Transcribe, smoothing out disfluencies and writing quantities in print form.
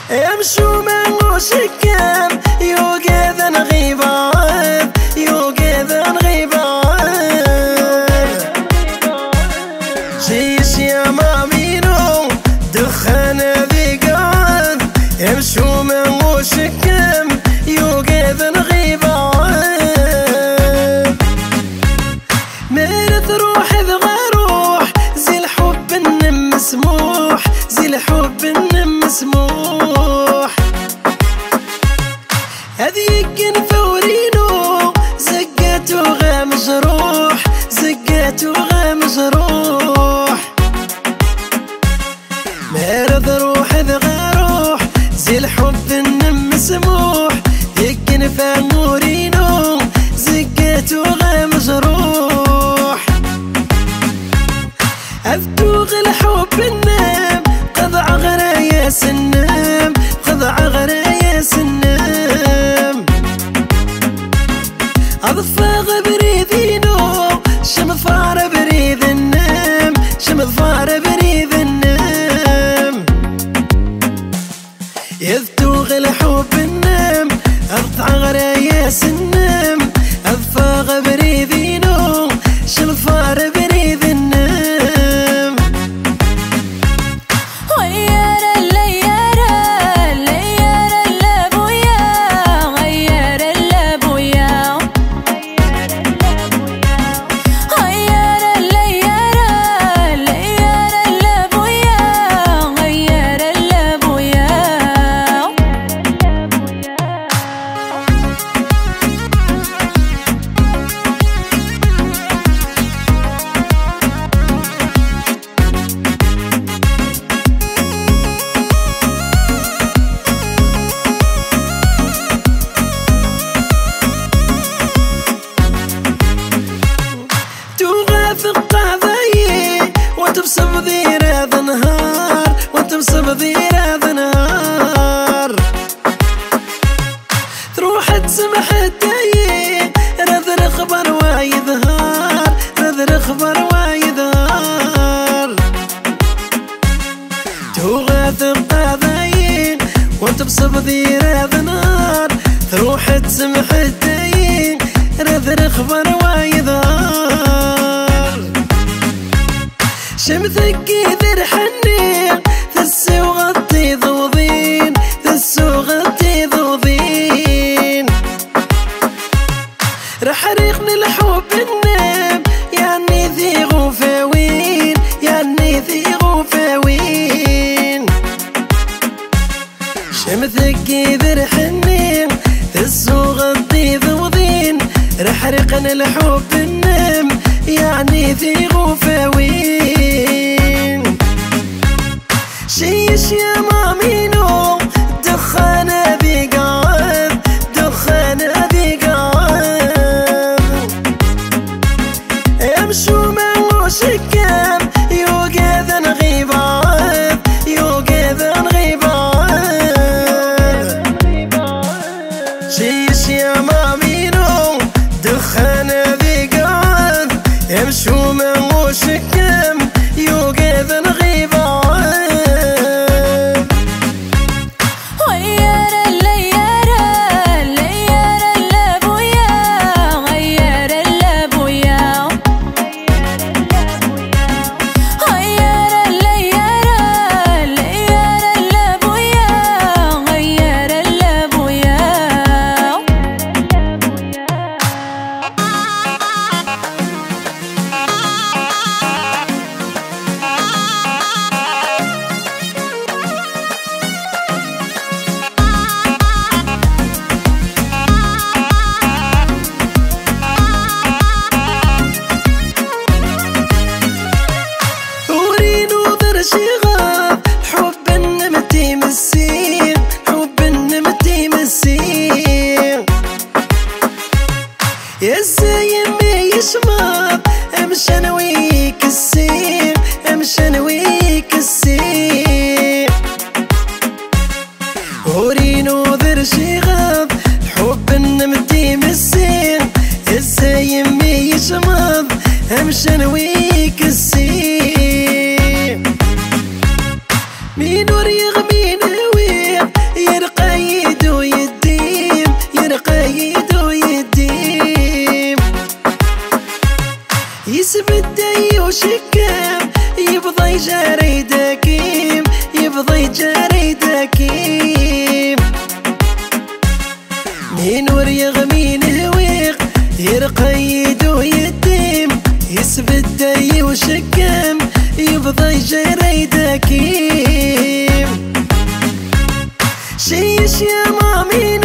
يمشوا من وشكام يوقظ غيبان يوقظ غيبان شيش يا مامينو دخان ذيقان يمشوا من وشكام يوقظ غيبان مرت روح ذغى روح زي الحب النم مسموح زي الحب النم مسموح هذيك فورينو زقاتو غا مجروح زقاتو غا مجروح مرض روح ذغى روح زي الحب النم مسموح هيك فورينو زقاتو غا مجروح أفتوغ الحب النام قضع غراياس النام قضع غراياس النام أضفاغ بريذينو شمفار بريذ النام شمفار بريذ النام يفتوغ الحب النام أضفع غراياس النام أضفاغ بريذينو شمفار بريذ النام غير الليارة الليارة اللابويا غير اللابويا غير الليارة الليارة اللابويا غير اللابويا وتبصب ذير هذا نهار وتبصب ذير هذا نهار تروح تسمح الدايق رذر خبر ويظهر رذر خبر ويظهر توغاث قاضيين وتبصب ذير هذا نهار تروح تسمح الدايق رذر خبر ويظهر شمثك يذر حنيق ثسي وغطي ضوضين ثسي وغطي ضوضين رح ريقني الحب النام يعني ذي غفاوين يعني ذي غفاوين شمثك يذر حنيق ثسي وغطي ضوضين رح ريقني الحب النام يعني ذي غفاوين شيش يا مامينو دخان ذيقان دخان ذيقان يمشوا من وشكام يوقظ غيبان يوقظ غيبان شيش يا مامينو دخان ذيقان يمشوا من وشكام يوقظ غيبان غير الليارة الليارة اللابويا غير اللابويا غير الليارة الليارة اللابويا غير اللابويا شغاب حب النمتي مسين حب النمتي مسين يا الزايم يشمر امشي انا ويك السين امشي انا ويك السين ورينو ذر شغاب حب النمتي مسين الزايم يشمر امشي انا ويك السين مين وريغ مين ويغ وشكام يبضى يجاري دكيم يبضى يجاري دكيم من وريغ مين هويق يرقيد ويتيم يسبد داي وشكام يبضى يجاري دكيم شيش يا مامي